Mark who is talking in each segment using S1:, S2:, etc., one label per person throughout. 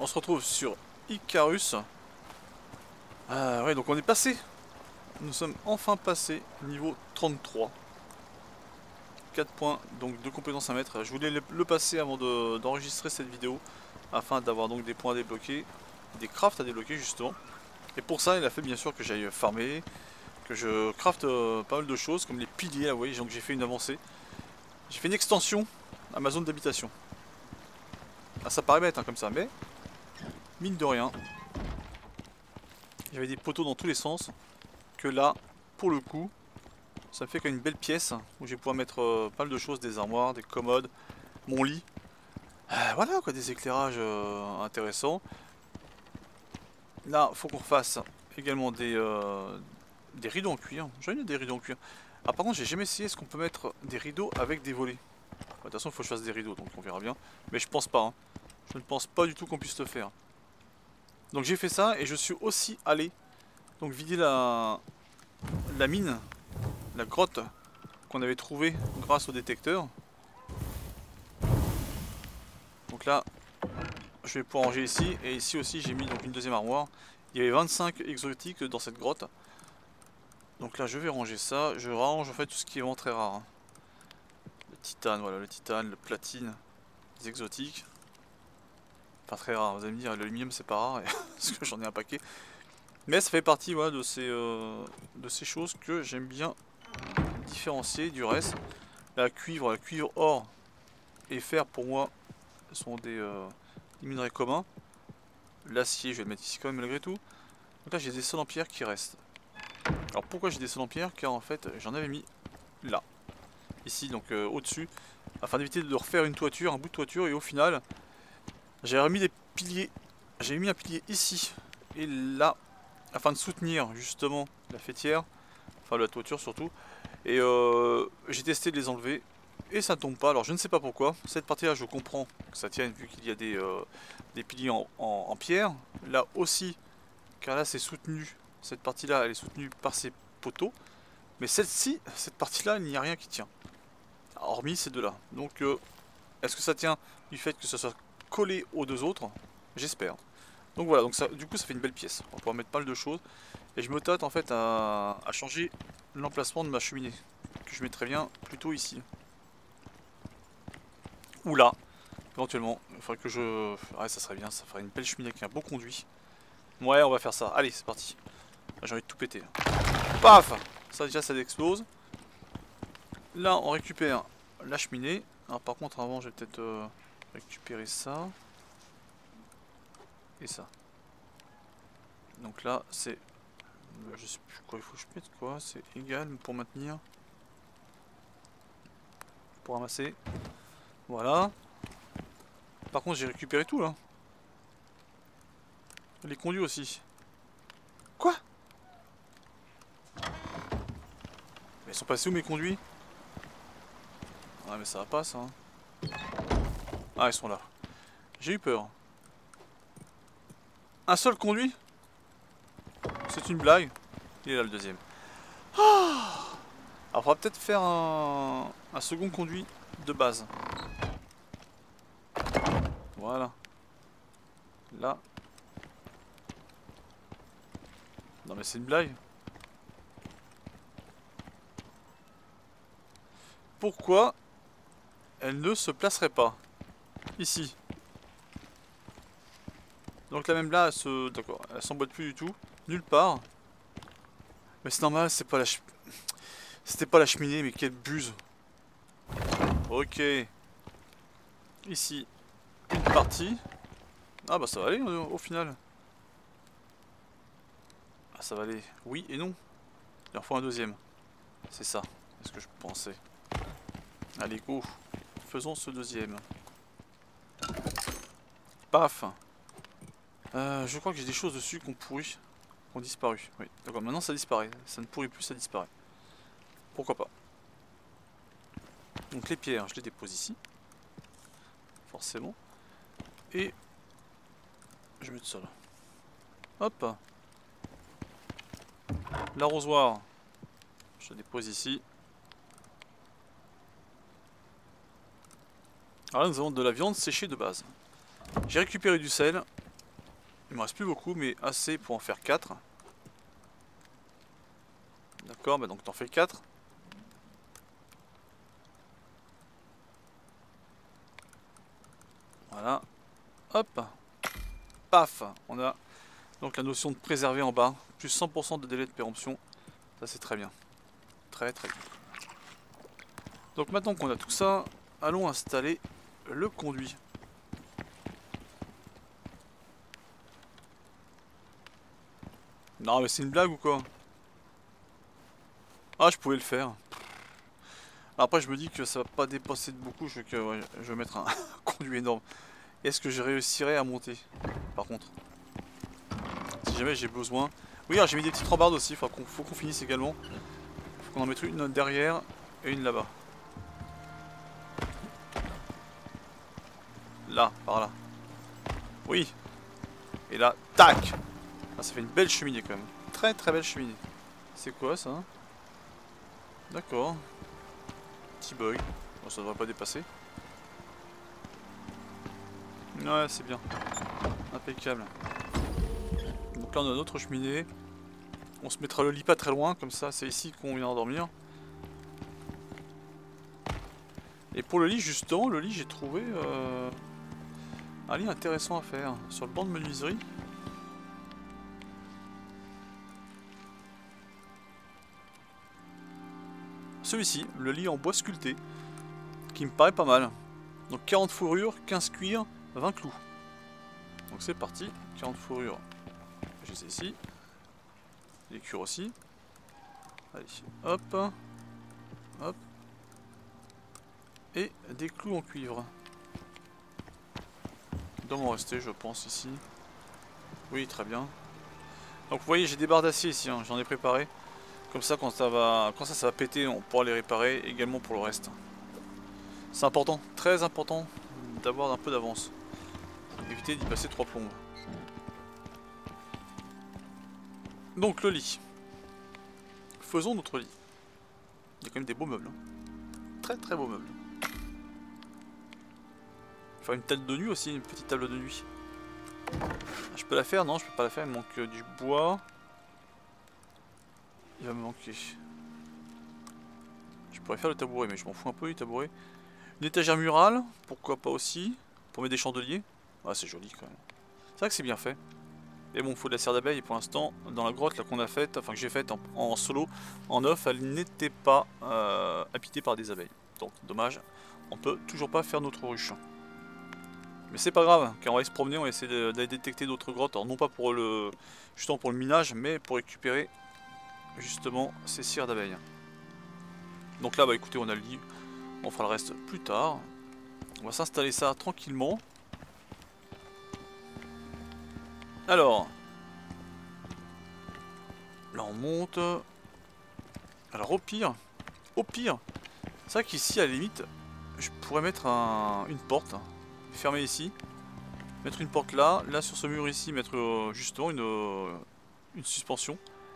S1: On se retrouve sur Icarus. Ouais, donc on est passé. Nous sommes enfin passés niveau 33. 4 points, donc de compétences à mettre. Je voulais le passer avant d'enregistrer cette vidéo, afin d'avoir donc des points à débloquer, des crafts à débloquer justement. Et pour ça, il a fait bien sûr que j'aille farmer, que je crafte pas mal de choses, comme les piliers, là, vous voyez, donc j'ai fait une avancée. J'ai fait une extension à ma zone d'habitation. Ah, ça paraît bête hein, comme ça, mais mine de rien, il y avait des poteaux dans tous les sens, que là, pour le coup, ça me fait une belle pièce, où je vais pouvoir mettre pas mal de choses, des armoires, des commodes, mon lit. Voilà quoi, des éclairages intéressants. Là, faut qu'on refasse également des rideaux en cuir. J'en ai des rideaux en cuir. Ah, par contre, j'ai jamais essayé, est-ce qu'on peut mettre des rideaux avec des volets? De toute façon, il faut que je fasse des rideaux, donc on verra bien. Mais je pense pas, hein. Je ne pense pas du tout qu'on puisse le faire. Donc j'ai fait ça, et je suis aussi allé donc vider la mine, la grotte qu'on avait trouvée grâce au détecteur. Donc là, je vais pouvoir ranger ici, et ici aussi j'ai mis donc une deuxième armoire. Il y avait 25 exotiques dans cette grotte. Donc là je vais ranger ça, je range en fait tout ce qui est vraiment très rare. Le titane, voilà, le titane, le platine, les exotiques. Enfin très rare, vous allez me dire, l'aluminium c'est pas rare, parce que j'en ai un paquet. Mais ça fait partie voilà, de ces choses que j'aime bien différencier du reste. La cuivre or et fer pour moi sont des minerais communs. L'acier je vais le mettre ici quand même malgré tout. Donc là j'ai des sols en pierre qui restent. Alors pourquoi j'ai des sols en pierre? Car en fait j'en avais mis là, ici donc au-dessus, afin d'éviter de refaire une toiture, un bout de toiture, et au final j'ai remis des piliers. J'ai mis un pilier ici et là, afin de soutenir justement la faîtière, enfin la toiture surtout. Et j'ai testé de les enlever et ça ne tombe pas. Alors je ne sais pas pourquoi. Cette partie là je comprends que ça tienne vu qu'il y a des piliers en pierre. Là aussi, car là c'est soutenu. Cette partie là elle est soutenue par ces poteaux. Mais celle-ci, cette partie là il n'y a rien qui tient. Hormis ces deux là. Donc est-ce que ça tient du fait que ça soit collé aux deux autres? J'espère. Donc voilà, donc ça, du coup ça fait une belle pièce. On va pouvoir mettre pas mal de choses. Et je me tâte en fait à changer l'emplacement de ma cheminée. Que je mettrais bien plutôt ici. Ou là, éventuellement. Il faudrait que je... Ouais, ça serait bien, ça ferait une belle cheminée avec un beau conduit. Ouais, on va faire ça. Allez, c'est parti. J'ai envie de tout péter. Paf! Ça déjà ça explose. Là on récupère la cheminée. Alors par contre avant je vais peut-être récupérer ça. Et ça. Donc là c'est... Je sais plus quoi il faut que je mette quoi. C'est égal pour maintenir. Pour ramasser. Voilà. Par contre j'ai récupéré tout là. Les conduits aussi. Quoi? Mais ils sont passés où mes conduits? Ouais mais ça va pas ça. Hein. Ah ils sont là. J'ai eu peur. Un seul conduit? C'est une blague. Il est là le deuxième. Alors on va peut-être faire un second conduit de base. Voilà. Là. Non mais c'est une blague. Pourquoi elle ne se placerait pas ici? Donc la même là, elle se... D'accord, elle s'emboîte plus du tout. Nulle part. Mais c'est normal, c'est pas la c'était pas la cheminée, mais quelle buse. Ok. Ici, une partie. Ah bah ça va aller au final. Ah ça va aller. Oui et non. Il en faut un deuxième. C'est ça. C'est ce que je pensais. Allez go. Faisons ce deuxième. Paf. Je crois que j'ai des choses dessus qui ont pourri. Qui ont disparu. Oui. D'accord, maintenant ça disparaît. Ça ne pourrit plus, ça disparaît. Pourquoi pas. Donc les pierres, je les dépose ici. Forcément. Et je vais mettre ça là. Hop. L'arrosoir, je le dépose ici. Alors là nous avons de la viande séchée de base. J'ai récupéré du sel. Il me reste plus beaucoup, mais assez pour en faire 4. D'accord, bah donc t'en fais 4. Voilà. Hop. Paf. On a donc la notion de préserver en bas. Plus 100% de délai de péremption. Ça c'est très bien. Très très bien. Donc maintenant qu'on a tout ça, allons installer le conduit. Non mais c'est une blague ou quoi? Ah, je pouvais le faire. Après je me dis que ça va pas dépasser de beaucoup, je vais mettre un conduit énorme. Est-ce que je réussirai à monter par contre? Si jamais j'ai besoin. Oui, alors j'ai mis des petites rambardes aussi, faut qu'on finisse également. Faut qu'on en mette une derrière et une là-bas. Là, par là. Oui. Et là, tac. Ah, ça fait une belle cheminée quand même. Très très belle cheminée. C'est quoi ça? D'accord. Petit bug. Bon, ça devrait pas dépasser. Ouais, c'est bien. Impeccable. Donc là on a notre cheminée. On se mettra le lit pas très loin, comme ça c'est ici qu'on vient dormir. Et pour le lit justement, le lit j'ai trouvé un lit intéressant à faire. Sur le banc de menuiserie. Celui-ci, le lit en bois sculpté. Qui me paraît pas mal. Donc 40 fourrures, 15 cuirs, 20 clous. Donc c'est parti, 40 fourrures. J'ai ces ici. Les cuirs aussi. Allez, hop. Hop. Et des clous en cuivre. Il doit m'en rester, je pense, ici. Oui, très bien. Donc vous voyez, j'ai des barres d'acier ici, hein, j'en ai préparé. Comme ça, quand ça va péter, on pourra les réparer également pour le reste. C'est important, très important, d'avoir un peu d'avance. Éviter d'y passer 3 plombes. Donc le lit. Faisons notre lit. Il y a quand même des beaux meubles. Hein. Très très beaux meubles. Faire une table de nuit aussi, une petite table de nuit. Je peux la faire? Non, je peux pas la faire, il me manque du bois. Il va me manquer. Je pourrais faire le tabouret, mais je m'en fous un peu du tabouret. Une étagère murale, pourquoi pas aussi. Pour mettre des chandeliers. Ah, c'est joli quand même. C'est vrai que c'est bien fait. Et bon, il faut de la cire d'abeille. Et pour l'instant, dans la grotte là qu'on a faite, enfin que j'ai faite en solo, en off, elle n'était pas habitée par des abeilles. Donc, dommage. On peut toujours pas faire notre ruche. Mais c'est pas grave, quand on va aller se promener, on va essayer d'aller détecter d'autres grottes. Alors non pas pour le justement pour le minage, mais pour récupérer justement ces cires d'abeilles. Donc là, bah écoutez, on a le lit. On fera le reste plus tard. On va s'installer ça tranquillement. Alors, là on monte. Alors au pire, c'est vrai qu'ici à la limite, je pourrais mettre une porte, fermer ici, mettre une porte là, là sur ce mur ici, mettre justement une suspension.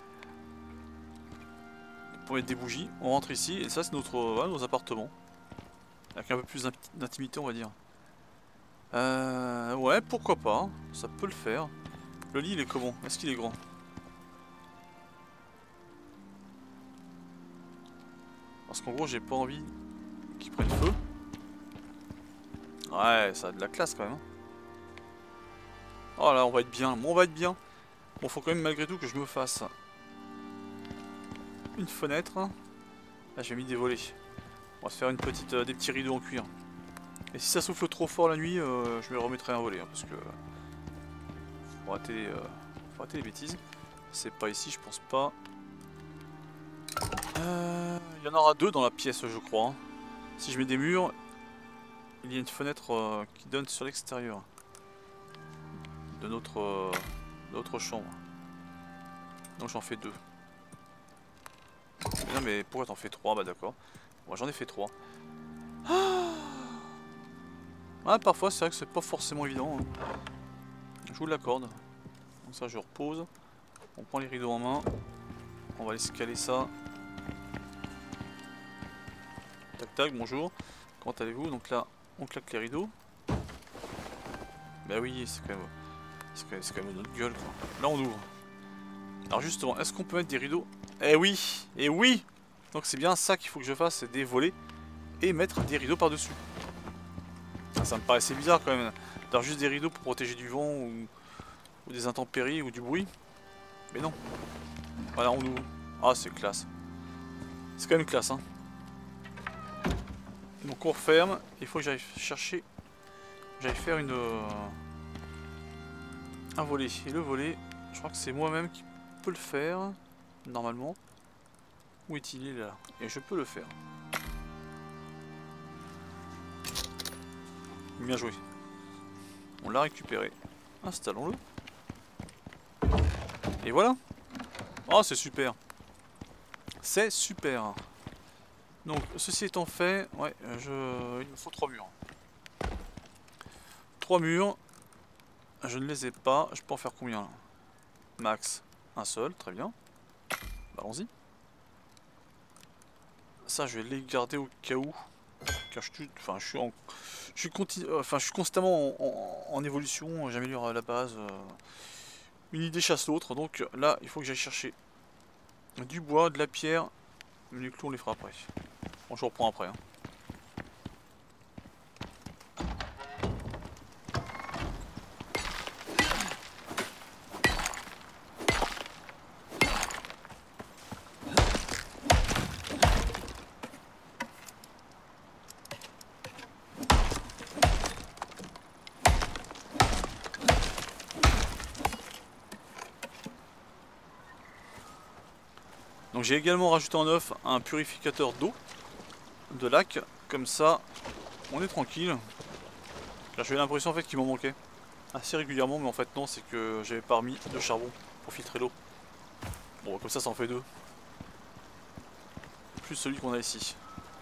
S1: Pour mettre des bougies, on rentre ici et ça c'est voilà, nos appartements. Avec un peu plus d'intimité on va dire. Ouais, pourquoi pas, ça peut le faire. Le lit il est comment? Est-ce qu'il est grand? Parce qu'en gros j'ai pas envie qu'il prenne feu. Ouais, ça a de la classe quand même. Hein. Oh là, on va être bien, bon, on va être bien. Bon, faut quand même malgré tout que je me fasse une fenêtre. Là j'ai mis des volets. On va se faire une petite, des petits rideaux en cuir. Et si ça souffle trop fort la nuit, je me remettrai un volet. Hein, parce que faut rater les bêtises. C'est pas ici, je pense pas. Il y en aura 2 dans la pièce, je crois. Hein. Si je mets des murs, il y a une fenêtre qui donne sur l'extérieur de notre chambre. Donc j'en fais 2. Non mais pourquoi t'en fais 3? Bah d'accord. Moi j'en ai fait 3. Ah, parfois c'est vrai que c'est pas forcément évident. Hein. Je vous l'accorde. Donc ça je repose. On prend les rideaux en main. On va aller scaler ça. Tac tac, bonjour. Comment allez-vous? Donc là, on claque les rideaux. Bah oui, c'est quand même... C'est quand même notre gueule quoi. Là on ouvre. Alors justement, est-ce qu'on peut mettre des rideaux? Eh oui! Eh oui! Donc c'est bien ça qu'il faut que je fasse, c'est des volets et mettre des rideaux par-dessus. Ça me paraissait bizarre quand même, d'avoir juste des rideaux pour protéger du vent ou des intempéries ou du bruit. Mais non. Voilà, on ouvre. Ah, c'est classe. C'est quand même classe, hein. Donc on referme. Il faut que j'aille chercher... J'aille faire un volet. Et le volet, je crois que c'est moi-même qui peux le faire. Normalement. Où est-il là? Et je peux le faire. Bien joué. On l'a récupéré. Installons-le. Et voilà. Oh, c'est super. C'est super. Donc, ceci étant fait, ouais, il me faut 3 murs. 3 murs. Je ne les ai pas. Je peux en faire combien là? Max. Un seul, très bien. Bah, allons-y. Ça, je vais les garder au cas où. Car je suis constamment en évolution. J'améliore la base. Une idée chasse l'autre. Donc là, il faut que j'aille chercher du bois, de la pierre. Mais les clous, on les fera après. Bon, je reprends après. Hein. Donc j'ai également rajouté en neuf un purificateur d'eau de lac, comme ça on est tranquille. Là j'ai l'impression en fait qu'il m'en manquait assez régulièrement, mais en fait non, c'est que j'avais pas remis de charbon pour filtrer l'eau. Bon, comme ça en fait deux. Plus celui qu'on a ici.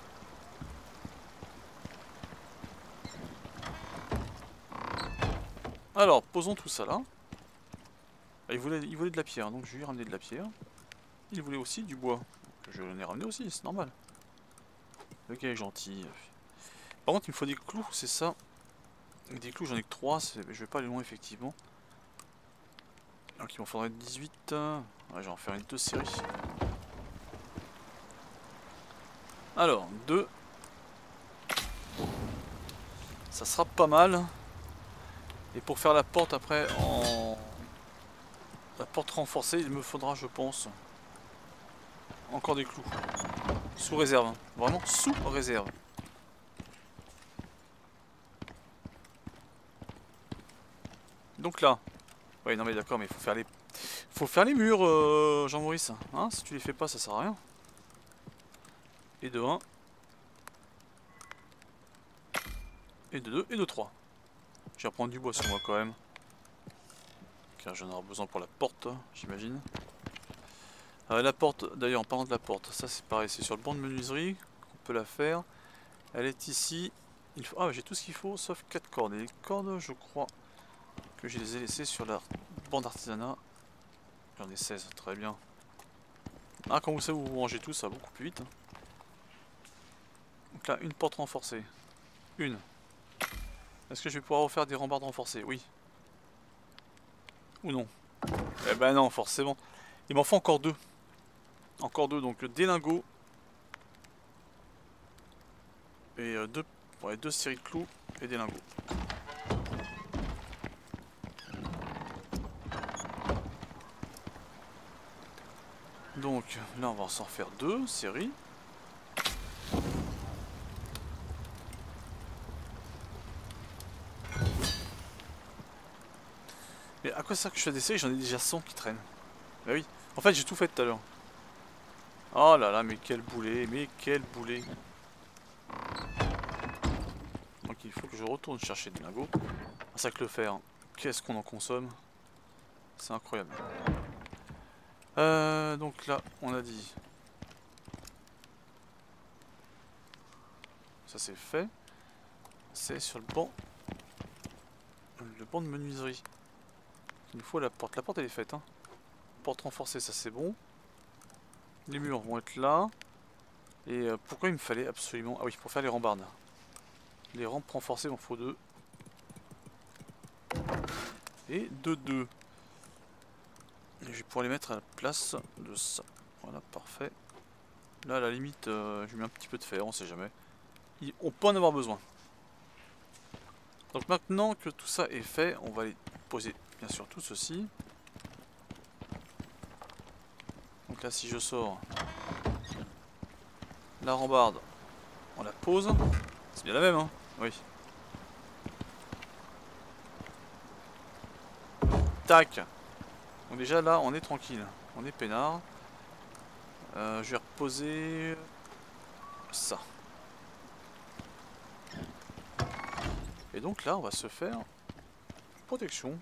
S1: Alors posons tout ça là. Il voulait de la pierre, donc je lui ai ramené de la pierre. Il voulait aussi du bois. Je l'en ai ramené aussi, c'est normal. Le gars est gentil. Par contre, il me faut des clous, c'est ça. Des clous, j'en ai que 3, je vais pas aller loin effectivement. Donc il m'en faudrait 18. Ouais, je vais en faire une 2 séries. Alors, 2. Ça sera pas mal. Et pour faire la porte après en... La porte renforcée, il me faudra, je pense, encore des clous. Sous réserve. Hein. Vraiment sous réserve. Donc là. Ouais, non mais d'accord, mais il faut faire les murs, Jean-Maurice. Hein, si tu les fais pas, ça sert à rien. Et de 1. Et de 2. Et de 3. Je vais reprendre du bois sur moi quand même. Car j'en aurai besoin pour la porte, j'imagine. La porte, d'ailleurs, en parlant de la porte, ça c'est pareil, c'est sur le banc de menuiserie qu'on peut la faire. Elle est ici. Ah, j'ai tout ce qu'il faut sauf 4 cordes. Et les cordes, je crois que je les ai laissées sur la bande d'artisanat. J'en ai 16, très bien. Ah, quand vous savez où vous rangez tout, ça va beaucoup plus vite. Hein. Donc là, une porte renforcée. Une. Est-ce que je vais pouvoir refaire des rambardes renforcées? Oui. Ou non? Eh ben non, forcément. Il m'en faut encore 2. Encore 2, donc des lingots. Et 2 ouais, 2 séries de clous et des lingots. Donc là on va s'en refaire 2 séries. Mais à quoi ça que je fais des séries? J'en ai déjà 100 qui traînent. Bah oui. En fait j'ai tout fait tout à l'heure. Oh là là, mais quel boulet, mais quel boulet. Donc il faut que je retourne chercher des lingots. Un sac le fer, qu'est-ce qu'on en consomme? C'est incroyable. Donc là, on a dit... Ça c'est fait. C'est sur le banc. Le banc de menuiserie. Il nous faut la porte. La porte elle est faite. Hein. Porte renforcée, ça c'est bon. Les murs vont être là. Et pourquoi il me fallait absolument... Ah oui, pour faire les rambardes. Les rampes renforcées, il en faut 2. et de 2. Et je vais pouvoir les mettre à la place de ça. Voilà, parfait. Là, à la limite, je mets un petit peu de fer, on sait jamais. On peut en avoir besoin. Donc maintenant que tout ça est fait, on va aller poser bien sûr tout ceci. Donc là, si je sors la rambarde, on la pose. C'est bien la même, hein? Oui. Tac. Donc déjà là, on est tranquille. On est peinard. Je vais reposer ça. Et donc là, on va se faire protection.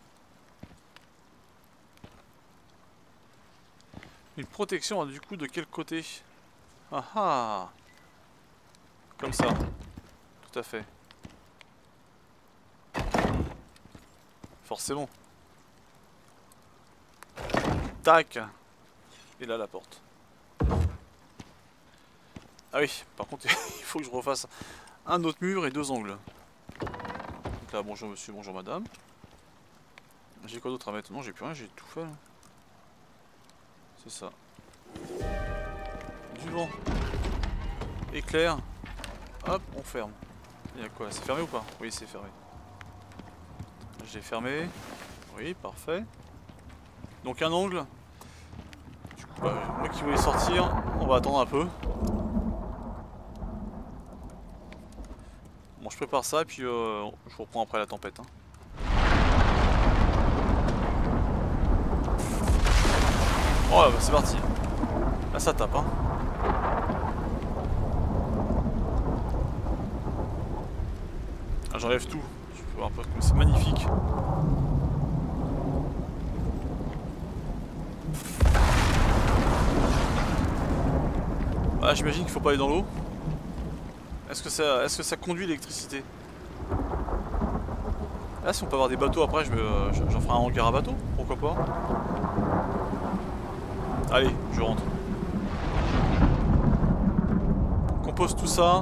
S1: Une protection, du coup, de quel côté? Ah ah! Comme ça. Tout à fait. Forcément. Tac! Et là, la porte. Ah oui, par contre, il faut que je refasse un autre mur et 2 angles. Donc là, bonjour monsieur, bonjour madame. J'ai quoi d'autre à mettre? Non, j'ai plus rien, j'ai tout fait. C'est ça. Du vent. Éclair. Hop, on ferme. Il y a quoi? C'est fermé ou pas? Oui, c'est fermé. J'ai fermé. Oui, parfait. Donc un angle. Du coup, moi qui voulais sortir, on va attendre un peu. Bon, je prépare ça et puis je vous reprends après la tempête. Hein. Oh là, bah, c'est parti. Là, ça tape. Hein. Ah, j'enlève tout. Je peux voir un peu comme c'est magnifique. Ah, j'imagine qu'il faut pas aller dans l'eau. Est-ce que ça conduit l'électricité? Là, si on peut avoir des bateaux après, j'en ferai un hangar à bateau, pourquoi pas. Allez, je rentre. On compose tout ça.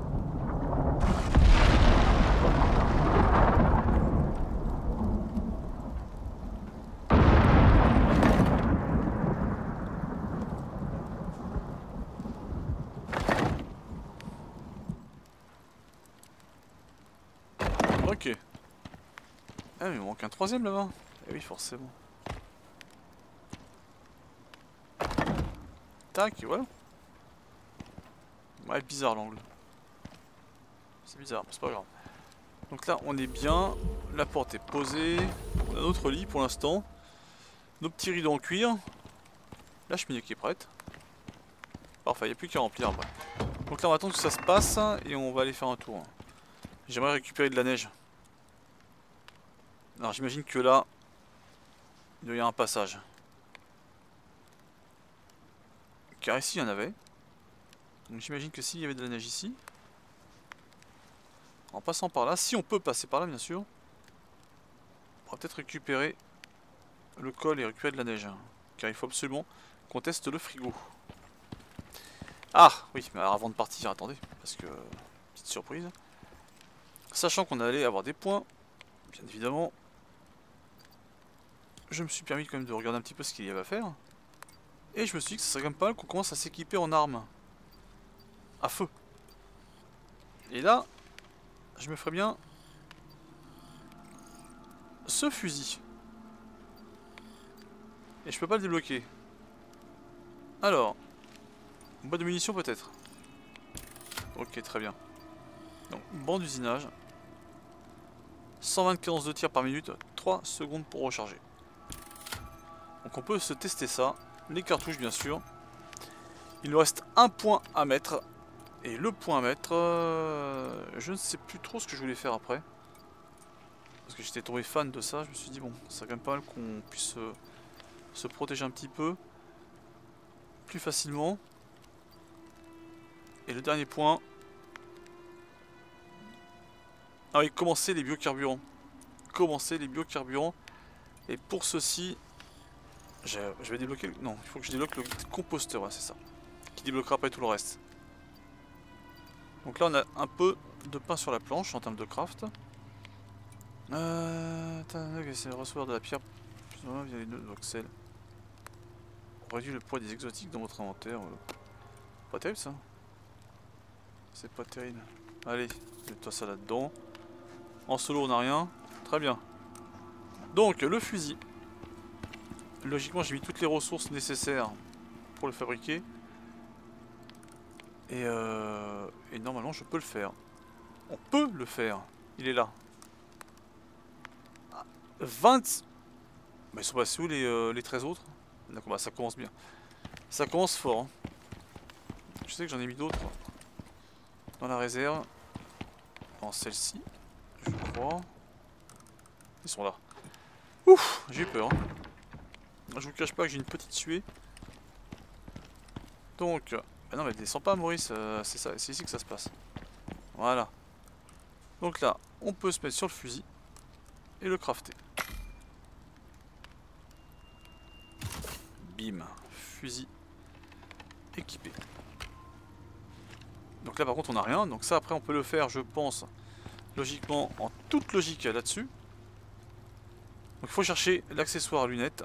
S1: Ok. Ah mais il manque un troisième là-bas. Eh oui forcément. Tac, et voilà. Ouais, bizarre l'angle. C'est bizarre, mais c'est pas grave. Donc là on est bien. La porte est posée. On a notre lit pour l'instant. Nos petits rideaux en cuir. La cheminée qui est prête. Parfait, il n'y a plus qu'à remplir après. Donc là on va attendre que ça se passe et on va aller faire un tour. J'aimerais récupérer de la neige. Alors j'imagine que là, il doit y avoir un passage. Car ici il y en avait. Donc j'imagine que s'il y avait de la neige ici, en passant par là, si on peut passer par là bien sûr, on va peut-être récupérer le col et récupérer de la neige. Car il faut absolument qu'on teste le frigo. Ah oui, mais alors avant de partir, attendez, parce que petite surprise. Sachant qu'on allait avoir des points, bien évidemment, je me suis permis quand même de regarder un petit peu ce qu'il y avait à faire. Et je me suis dit que ce serait quand même pas mal qu'on commence à s'équiper en armes. À feu. Et là, je me ferais bien ce fusil. Et je peux pas le débloquer. Alors, boîte de munitions peut-être. Ok, très bien. Donc, banc d'usinage. 120 cadences de tir par minute, 3 secondes pour recharger. Donc on peut se tester ça. Les cartouches bien sûr. Il nous reste un point à mettre. Et le point à mettre, je ne sais plus trop ce que je voulais faire après. Parce que j'étais tombé fan de ça, je me suis dit bon, c'est quand même pas mal qu'on puisse se protéger un petit peu. Plus facilement. Et le dernier point. Ah oui, commencer les biocarburants. Commencer les biocarburants. Et pour ceci, je vais débloquer... Non, il faut que je débloque le composteur, ouais, c'est ça. Qui débloquera après tout le reste. Donc là, on a un peu de pain sur la planche en termes de craft. C'est recevoir de la pierre plus ou moins via les nœuds de voxel. Réduit le poids des exotiques dans votre inventaire. Pas terrible ça. C'est pas terrible. Allez, mets-toi ça là-dedans. En solo on n'a rien. Très bien. Donc le fusil. Logiquement j'ai mis toutes les ressources nécessaires pour le fabriquer. Et normalement je peux le faire. On peut le faire. Il est là. 20... Mais ils sont passés où les 13 autres? D'accord, bah ça commence bien. Ça commence fort. Hein. Je sais que j'en ai mis d'autres dans la réserve. Dans celle-ci, je crois. Ils sont là. Ouf, j'ai eu peur. Hein. Je vous cache pas que j'ai une petite suée. Donc... Ah non mais descends pas Maurice, c'est ça, c'est ici que ça se passe. Voilà. Donc là, on peut se mettre sur le fusil et le crafter. Bim, fusil équipé. Donc là par contre on n'a rien, donc ça après on peut le faire je pense logiquement en toute logique là-dessus. Donc il faut chercher l'accessoire lunettes.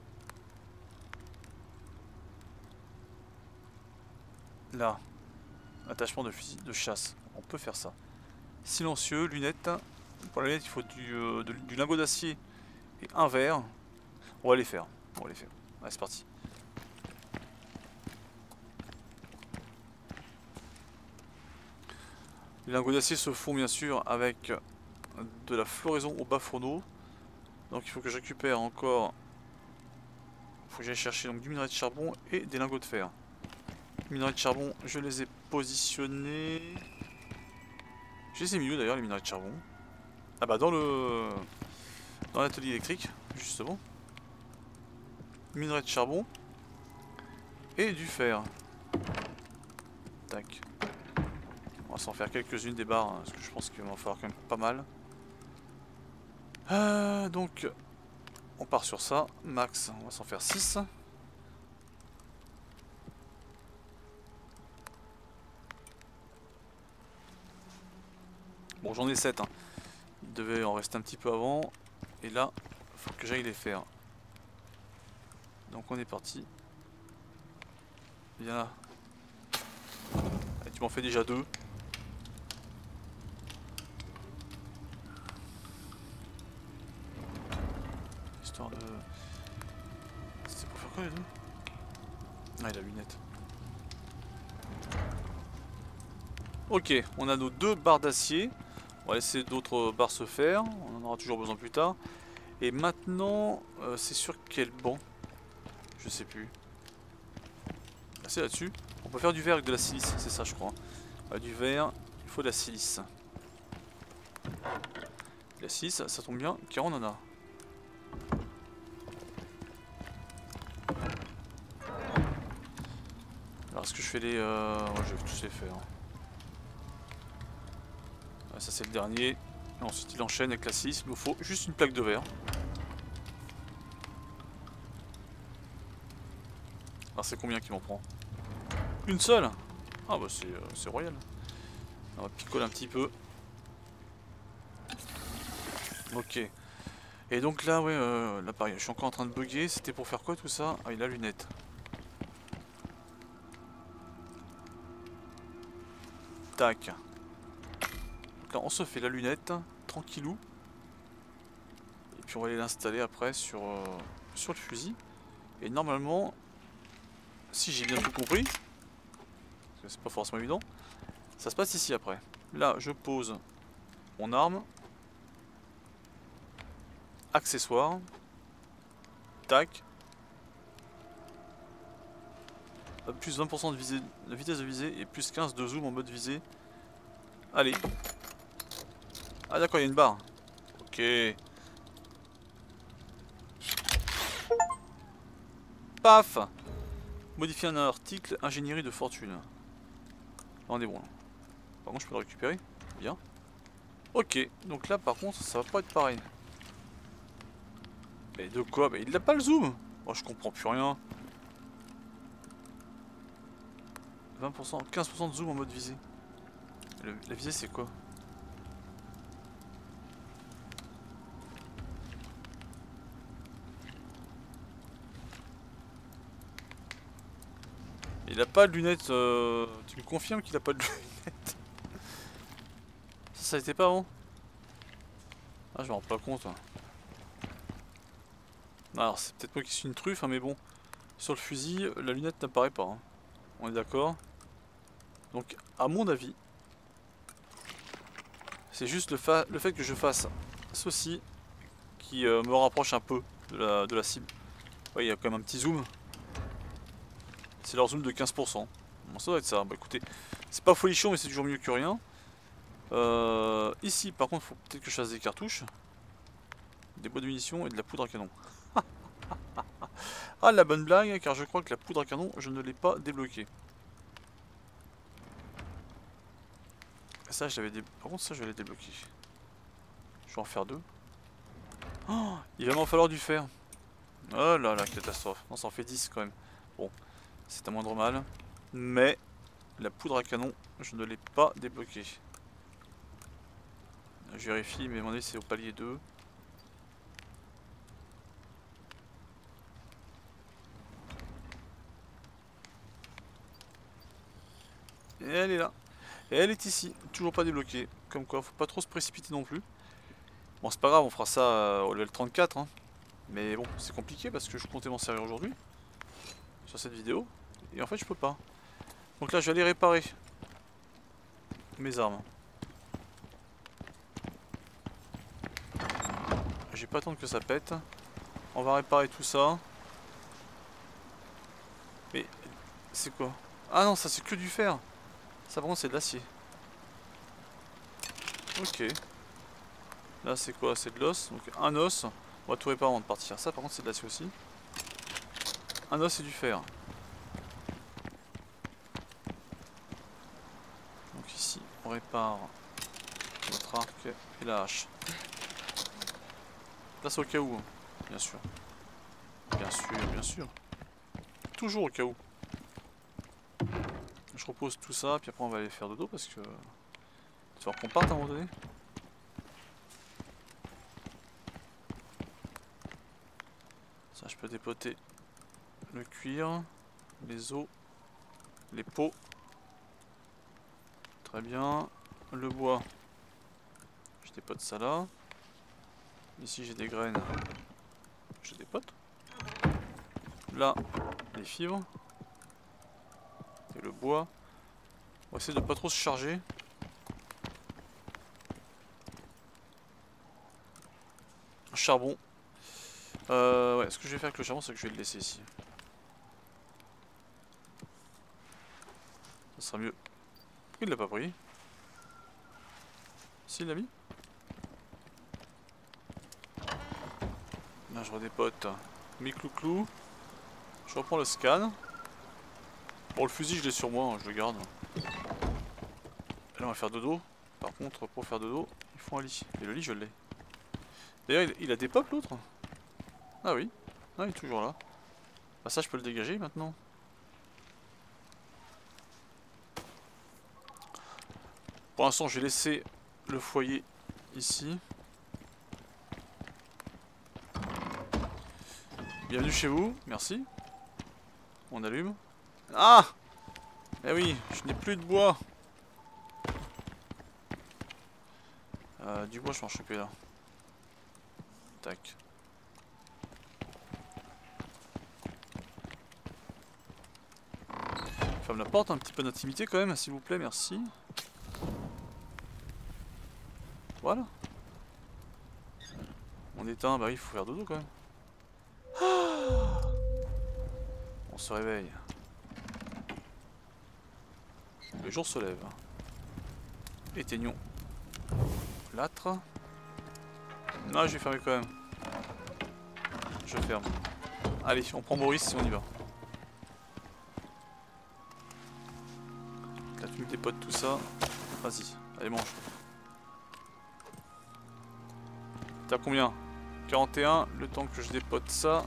S1: Là, attachement de fusil de chasse, on peut faire ça. Silencieux, lunettes. Pour la lunette il faut du lingot d'acier et un verre. On va les faire, Allez c'est parti. Les lingots d'acier se font bien sûr avec de la floraison au bas fourneau. Donc il faut que je récupère encore. Il faut que j'aille chercher donc, du minerai de charbon et des lingots de fer. Les minerais de charbon, je les ai positionnés. Je les ai mis où d'ailleurs les minerais de charbon? Ah bah dans l'atelier électrique, justement. Minerai de charbon et du fer. Tac. On va s'en faire quelques-unes des barres, hein, parce que je pense qu'il va en falloir quand même pas mal. Donc, on part sur ça. Max, on va s'en faire 6. Bon, j'en ai 7. Hein. Il devait en rester un petit peu avant. Et là, il faut que j'aille les faire. Donc, on est parti. Viens là. Allez, tu m'en fais déjà 2. Histoire de... C'était pour faire quoi les deux? Ah, la lunette. Ok, on a nos 2 barres d'acier. On va laisser d'autres barres se faire. On en aura toujours besoin plus tard. Et maintenant, c'est sur quel banc? Je sais plus. Ah, c'est là-dessus. On peut faire du verre avec de la silice, c'est ça je crois. Du verre, il faut de la silice. La silice, ça tombe bien, car on en a. Alors est-ce que je fais les... Ouais, je vais tous les faire. Ouais, ça c'est le dernier. Et ensuite il enchaîne avec la silice. Il nous faut juste une plaque de verre. Alors c'est combien qu'il m'en prend? Une seule? Ah bah c'est royal. On va picoler un petit peu. Ok. Et donc là, ouais, là pareil, je suis encore en train de bugger. C'était pour faire quoi tout ça? Ah, il a la lunette. Tac. Donc là, on se fait la lunette, tranquillou. Et puis on va aller l'installer après sur le fusil. Et normalement, si j'ai bien tout compris, parce que c'est pas forcément évident, ça se passe ici après. Là, je pose mon arme. Accessoires. Tac. Plus 20% de vitesse de visée et plus 15 de zoom en mode visée. Allez. Ah d'accord, il y a une barre. Ok. Paf. Modifier un article, ingénierie de fortune. Là on est bon. Par contre je peux le récupérer. Bien. Ok, donc là par contre ça va pas être pareil. Mais de quoi? Mais il n'a pas le zoom. Oh, je comprends plus rien. 20%, 15% de zoom en mode visée. La visée c'est quoi? Il a pas de lunettes. Tu me confirmes qu'il a pas de lunettes? Ça était pas avant? Ah, je me rends pas compte. Alors, c'est peut-être moi qui suis une truffe, hein, mais bon. Sur le fusil, la lunette n'apparaît pas. Hein. On est d'accord? Donc, à mon avis, c'est juste le fait que je fasse ceci qui me rapproche un peu de la cible. Ouais, il y a quand même un petit zoom. C'est leur zoom de 15%. Bon, ça doit être ça. Bah écoutez, c'est pas folichon, mais c'est toujours mieux que rien. Ici, par contre, il faut peut-être que je fasse des cartouches, des boîtes de munitions et de la poudre à canon. Ah, la bonne blague, car je crois que la poudre à canon, je ne l'ai pas débloquée. Ça, je l'avais Par contre, ça, je l'ai débloqué. Je vais en faire deux. Oh, il va m'en falloir du fer. Oh là là, catastrophe. Non, ça en fait 10 quand même. Bon, c'est un moindre mal. Mais la poudre à canon, je ne l'ai pas débloquée. Je vérifie, mais à mon avis, c'est au palier 2. Et elle est là. Et elle est ici, toujours pas débloquée. Comme quoi, faut pas trop se précipiter non plus. Bon, c'est pas grave, on fera ça au level 34. Hein. Mais bon, c'est compliqué parce que je comptais m'en servir aujourd'hui. Sur cette vidéo. Et en fait, je peux pas. Donc là, je vais aller réparer mes armes. Je vais pas attendre que ça pète. On va réparer tout ça. Mais c'est quoi? Ah non, ça c'est que du fer. Ça par contre c'est de l'acier. Ok. Là c'est quoi? C'est de l'os. Donc un os. On va tout réparer avant de partir. Ça par contre c'est de l'acier aussi. Un os et du fer. Donc ici on répare notre arc et la hache. Place au cas où. Bien sûr. Bien sûr, bien sûr. Toujours au cas où. Je repose tout ça, puis après on va aller faire dodo parce que... il va falloir qu'on parte à un moment donné. Ça, je peux dépoter le cuir, les os, les peaux. Très bien. Le bois, je dépote ça là. Ici j'ai des graines, je dépote. Là, les fibres. Et le bois. On va essayer de pas trop se charger. Charbon. Ouais, ce que je vais faire avec le charbon, c'est que je vais le laisser ici. Ça sera mieux. Pourquoi il l'a pas pris? Si, il l'a mis. Là, je redépote mes clou-clous. Je reprends le scan. Bon, le fusil, je l'ai sur moi, hein, je le garde. Là, on va faire dodo. Par contre, pour faire dodo, il faut un lit. Et le lit, je l'ai. D'ailleurs, il a des pop l'autre? Ah oui. Ah, il est toujours là. Bah ça, je peux le dégager maintenant. Pour l'instant, je vais laisser le foyer ici. Bienvenue chez vous, merci. On allume. Ah! Eh oui, je n'ai plus de bois. Du bois, je vais en choper là. Tac. Ferme la porte, un petit peu d'intimité quand même, s'il vous plaît, merci. Voilà. On éteint, bah oui, il faut faire dodo quand même. On se réveille. Le jour se lève. Éteignons l'âtre. Non, je vais fermer quand même. Je ferme. Allez, on prend Maurice et on y va. Là, tu me dépotes tout ça. Vas-y, allez, mange. T'as combien? 41, le temps que je dépote ça.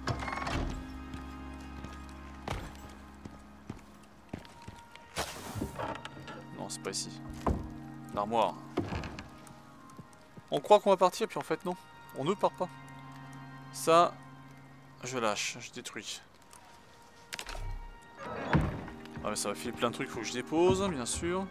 S1: Non, c'est pas ici. L'armoire. On croit qu'on va partir, puis en fait non. On ne part pas. Ça, je lâche, je détruis. Ah mais ça va filer plein de trucs, faut que je dépose, bien sûr.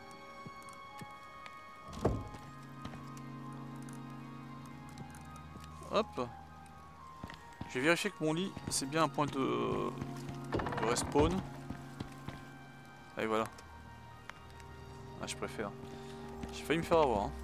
S1: Hop. Je vais vérifier que mon lit, c'est bien un point de respawn. Allez, voilà. Ah, je préfère. J'ai failli me faire avoir. Hein.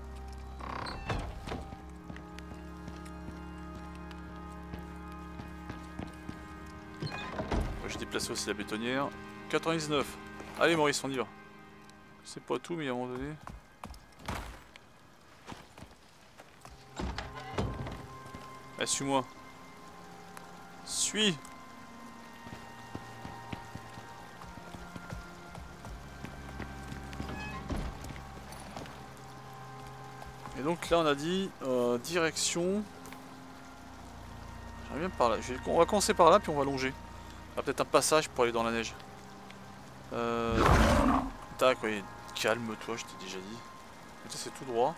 S1: J'ai déplacé aussi la bétonnière. 99. Allez Maurice, on y va. C'est pas tout, mais à un moment donné... Allez, suis-moi. Suis. Et donc là on a dit direction. J'arrive bien par là. On va commencer par là puis on va longer. Il y a peut-être un passage pour aller dans la neige. Tac, oui. Calme-toi, je t'ai déjà dit. Ça c'est tout droit.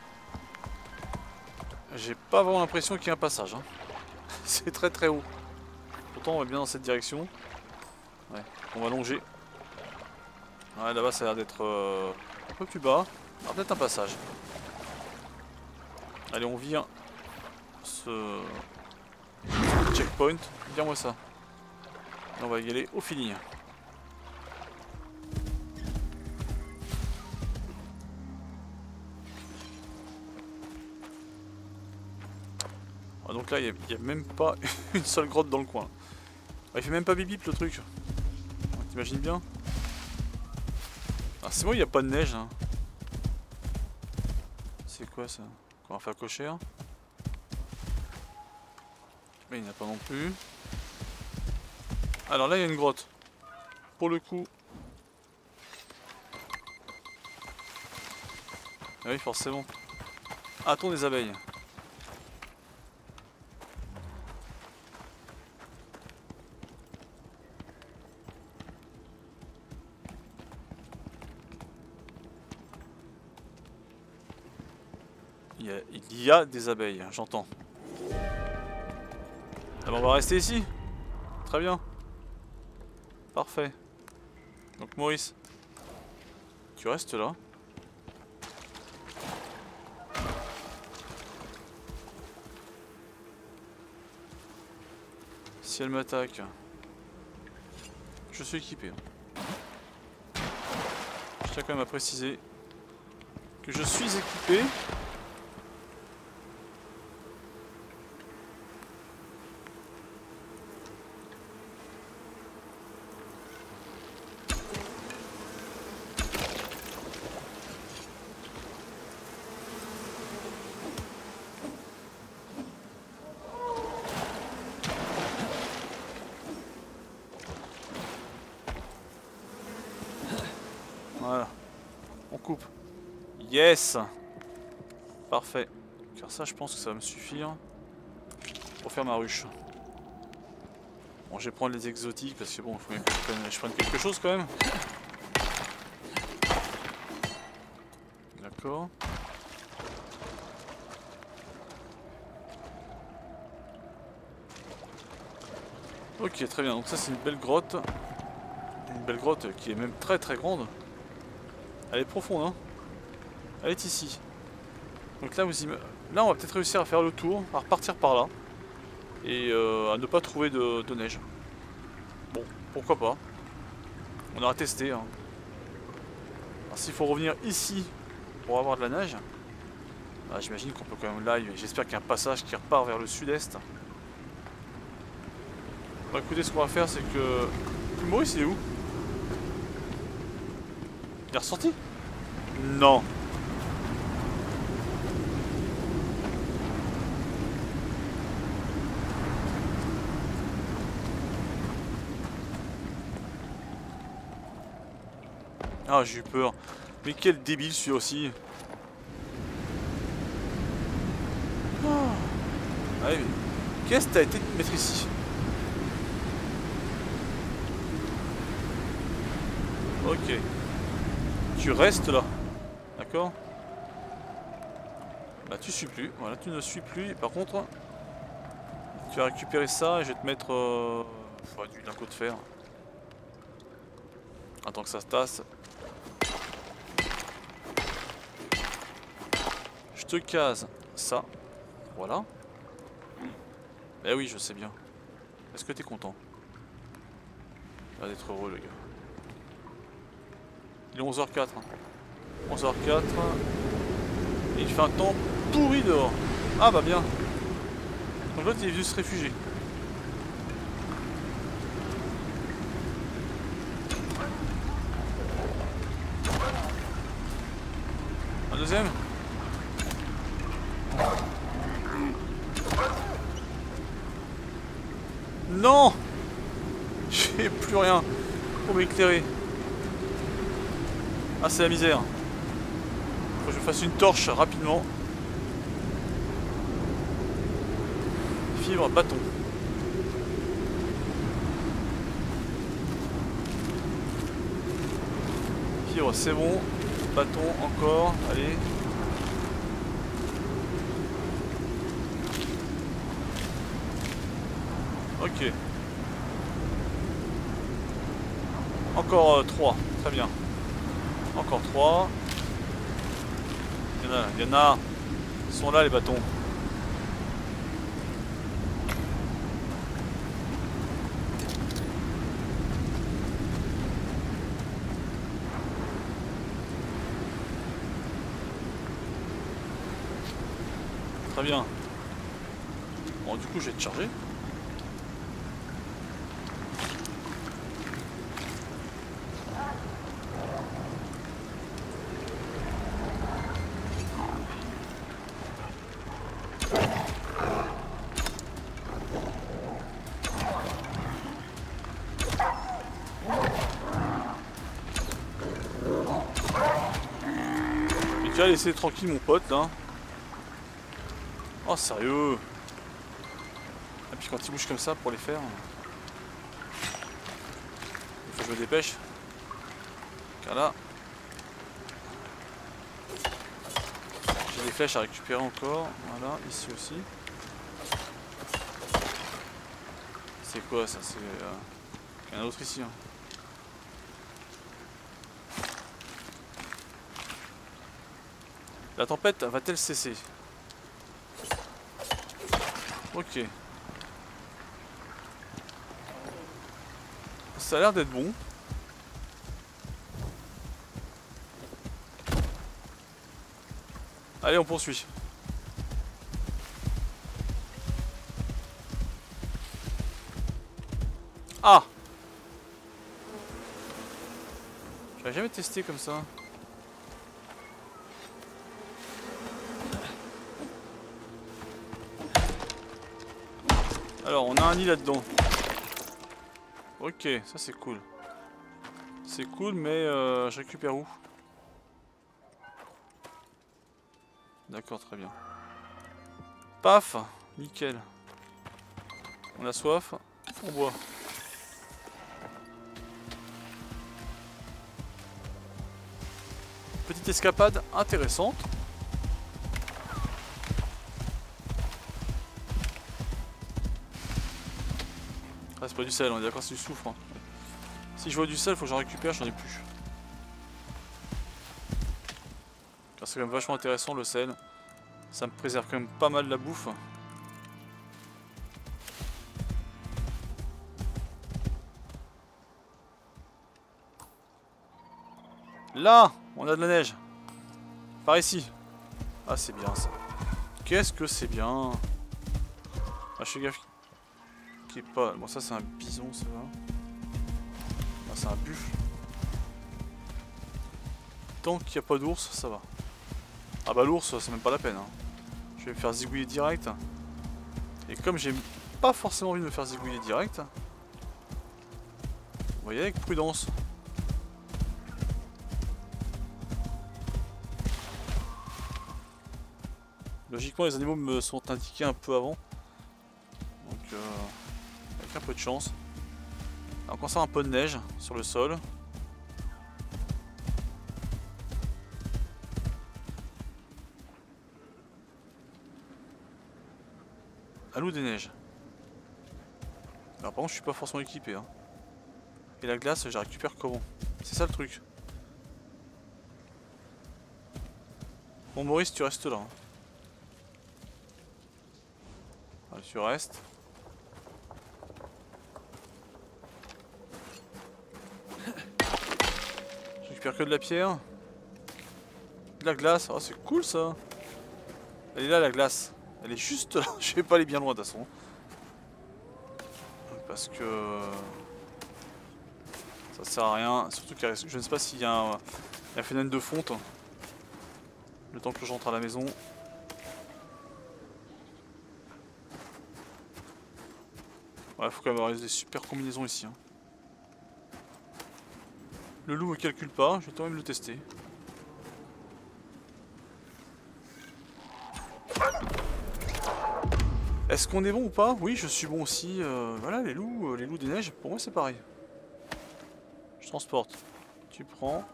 S1: J'ai pas vraiment l'impression qu'il y ait un passage. Hein. C'est très très haut. Pourtant on va bien dans cette direction. Ouais, on va longer. Ouais, là-bas ça a l'air d'être un peu plus bas. Alors peut-être un passage. Allez, on vire ce checkpoint. Dis-moi ça. Et on va y aller au feeling. Ah, donc là, il n'y a même pas une seule grotte dans le coin. Ah, il fait même pas bip bip le truc. T'imagines bien? Ah, c'est bon, il n'y a pas de neige. Hein. C'est quoi ça? Encore un facochère? Mais il n'y en a pas non plus. Alors là, il y a une grotte. Pour le coup. Ah oui, forcément. Attends des abeilles. Il y a des abeilles, j'entends. Ah ben on va rester ici. Très bien. Parfait. Donc Maurice, tu restes là. Si elle m'attaque, je suis équipé. Je tiens quand même à préciser que je suis équipé. Voilà, on coupe. Yes. Parfait. Car ça, je pense que ça va me suffire pour faire ma ruche. Bon, je vais prendre les exotiques parce que bon, il faut bien que je prenne quelque chose quand même. D'accord. Ok, très bien. Donc ça, c'est une belle grotte. Une belle grotte qui est même très très grande. Elle est profonde, hein. Elle est ici. Donc là, là on va peut-être réussir à faire le tour, à repartir par là. Et à ne pas trouver de neige. Bon, pourquoi pas. On aura testé. Hein. Alors s'il faut revenir ici pour avoir de la neige, bah, j'imagine qu'on peut quand même live. J'espère qu'il y a un passage qui repart vers le sud-est. Bon, écoutez, ce qu'on va faire, c'est que... Maurice, il est où? Il est ressorti? Non. Ah, j'ai eu peur. Mais quel débile celui-là aussi. Oh. Allez, qu'est-ce que t'as été de mettre ici? Ok. Tu restes là. D'accord? Bah tu suis plus. Voilà, tu ne suis plus. Et par contre, tu vas récupérer ça et je vais te mettre... du lingot de fer. Attends que ça se tasse. Je te case ça. Voilà. Eh oui, je sais bien. Est-ce que t'es content? Il va d'être heureux le gars. Il est 11h04. 11h04. Et il fait un temps pourri dehors. Ah bah bien. Donc l'autre il est venu se réfugier. Un deuxième. Non. J'ai plus rien pour m'éclairer. Ah c'est la misère. Faut que je fasse une torche rapidement. Fibre, bâton. Fibre c'est bon. Bâton encore. Allez. Ok. Encore 3. Très bien. Encore 3. Il y en a. Ils sont là les bâtons. Très bien. Bon du coup je vais te charger. Et tu vas laisser tranquille mon pote là. Oh sérieux. Et puis quand il bouge comme ça pour les faire, il faut que je me dépêche. Car là, j'ai des flèches à récupérer encore. Voilà, ici aussi. C'est quoi ça? C'est il y en a un autre ici. Hein. La tempête va-t-elle cesser? Ok. Ça a l'air d'être bon. Allez, on poursuit. Ah! J'avais jamais testé comme ça. Alors, on a un nid là-dedans. Ok, ça c'est cool. C'est cool, mais je récupère où? D'accord, très bien. Paf! Nickel. On a soif, on boit. Petite escapade intéressante. Ah, c'est pas du sel, on est d'accord, c'est du soufre. Hein. Si je vois du sel, faut que j'en récupère, j'en ai plus. Car c'est quand même vachement intéressant le sel. Ça me préserve quand même pas mal la bouffe. Là, on a de la neige. Par ici. Ah, c'est bien ça. Qu'est-ce que c'est bien. Ah, je fais gaffe. Qui est pas. Bon, ça, c'est un bison, ça va. Ah, c'est un buffle. Tant qu'il n'y a pas d'ours, ça va. Ah, bah, l'ours, c'est même pas la peine. Hein. Je vais me faire zigouiller direct. Et comme j'ai pas forcément envie de me faire zigouiller direct, on va y aller avec prudence. Logiquement, les animaux me sont indiqués un peu avant. Donc, avec un peu de chance. Alors, quand ça a un peu de neige sur le sol. À l'eau des neiges. Alors, par contre, je suis pas forcément équipé. Hein. Et la glace, je la récupère comment? C'est ça le truc. Bon Maurice, tu restes là. Hein. Allez, tu restes. Je récupère que de la pierre. De la glace, oh c'est cool ça. Elle est là la glace. Elle est juste là, je vais pas aller bien loin de toute façon. Parce que... ça sert à rien, surtout que je ne sais pas s'il y a un phénomène de fonte. Le temps que j'entre à la maison. Ouais, faut quand même avoir des super combinaisons ici. Hein. Le loup me calcule pas, je vais quand même le tester. Est-ce qu'on est bon ou pas? Oui, je suis bon aussi. Voilà, les loups des neiges, pour moi c'est pareil. Je transporte. Tu prends.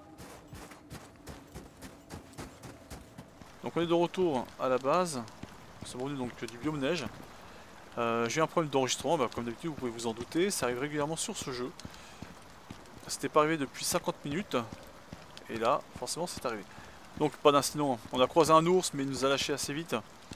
S1: Donc on est de retour à la base. C'est bon, donc du biome neige. J'ai eu un problème d'enregistrement, bah, comme d'habitude vous pouvez vous en douter, ça arrive régulièrement sur ce jeu. C'était pas arrivé depuis 50 minutes. Et là, forcément c'est arrivé. Donc pas d'incident, on a croisé un ours mais il nous a lâché assez vite.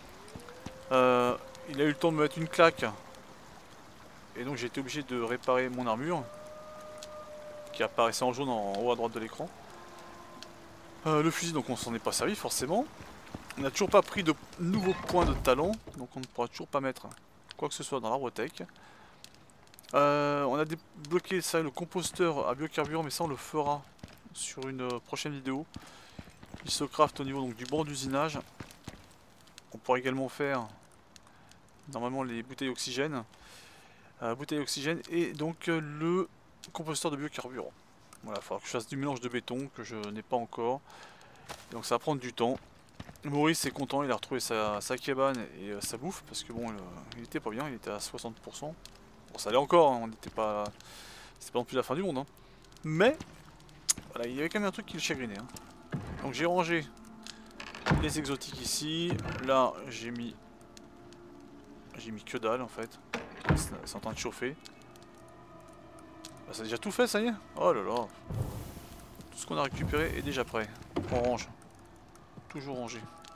S1: Il a eu le temps de me mettre une claque. Et donc j'ai été obligé de réparer mon armure. Qui apparaissait en jaune en haut à droite de l'écran. Le fusil, donc on s'en est pas servi forcément. On n'a toujours pas pris de nouveaux points de talent. Donc on ne pourra toujours pas mettre quoi que ce soit dans l'arbre tech. On a débloqué ça, le composteur à biocarburant, mais ça on le fera sur une prochaine vidéo. Il se craft au niveau donc, du banc d'usinage. On pourra également faire normalement les bouteilles d'oxygène. Bouteilles d'oxygène et donc le composteur de biocarburant. Voilà, il faudra que je fasse du mélange de béton que je n'ai pas encore. Donc ça va prendre du temps. Maurice est content, il a retrouvé sa cabane et sa bouffe parce que bon, il était pas bien, il était à 60%. Bon, ça allait encore, hein, on n'était pas... c'était pas non plus la fin du monde. Hein. Mais, voilà, il y avait quand même un truc qui le chagrinait. Hein. Donc j'ai rangé les exotiques ici. Là, j'ai mis que dalle en fait. C'est en train de chauffer. Bah, ça a déjà tout fait, ça y est. Oh là là. Tout ce qu'on a récupéré est déjà prêt. On range. Toujours rangé.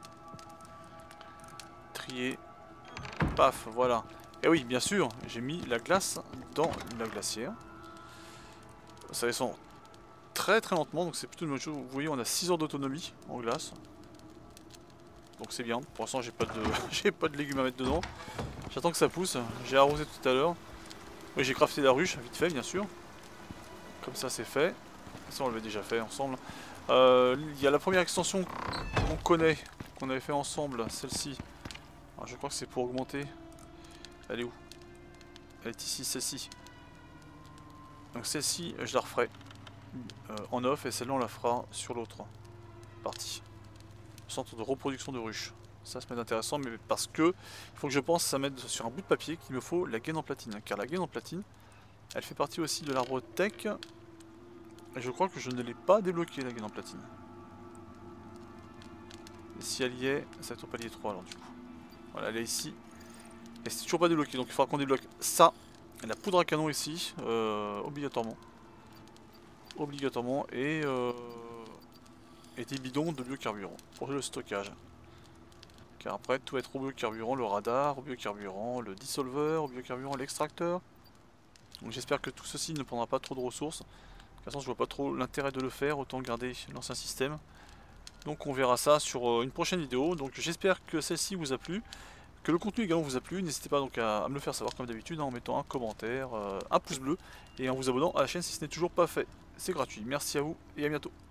S1: Trier. Paf, voilà. Et oui, bien sûr, j'ai mis la glace dans la glacière. Ça descend très très lentement, donc c'est plutôt une bonne chose. Vous voyez, on a 6 heures d'autonomie en glace. Donc c'est bien. Pour l'instant, j'ai pas de j'ai pas de légumes à mettre dedans. J'attends que ça pousse. J'ai arrosé tout à l'heure. Oui, j'ai crafté la ruche, vite fait, bien sûr. Comme ça, c'est fait. Ça, on l'avait déjà fait ensemble. Il y a la première extension qu'on connaît, qu'on avait fait ensemble, celle-ci. Je crois que c'est pour augmenter. Elle est où? Elle est ici, celle-ci. Donc celle-ci, je la referai en off et celle-là, on la fera sur l'autre partie. Centre de reproduction de ruches. Ça se met intéressant, mais parce que il faut que je pense à mettre sur un bout de papier qu'il me faut la gaine en platine. Car la gaine en platine, elle fait partie aussi de l'arbre tech. Et je crois que je ne l'ai pas débloqué la gaine en platine. Et si elle y est, ça va être au palier 3 alors du coup. Voilà, elle est ici. Et c'est toujours pas débloqué, donc il faudra qu'on débloque ça. Et la poudre à canon ici, obligatoirement. Obligatoirement. Et des bidons de biocarburant pour le stockage. Car après tout va être au biocarburant, le radar, au biocarburant, le dissolveur, au biocarburant, l'extracteur. Donc j'espère que tout ceci ne prendra pas trop de ressources. De toute façon je vois pas trop l'intérêt de le faire, autant garder l'ancien système. Donc on verra ça sur une prochaine vidéo. Donc j'espère que celle-ci vous a plu, que le contenu également vous a plu. N'hésitez pas donc à me le faire savoir comme d'habitude en mettant un commentaire, un pouce bleu et en vous abonnant à la chaîne si ce n'est toujours pas fait. C'est gratuit. Merci à vous et à bientôt.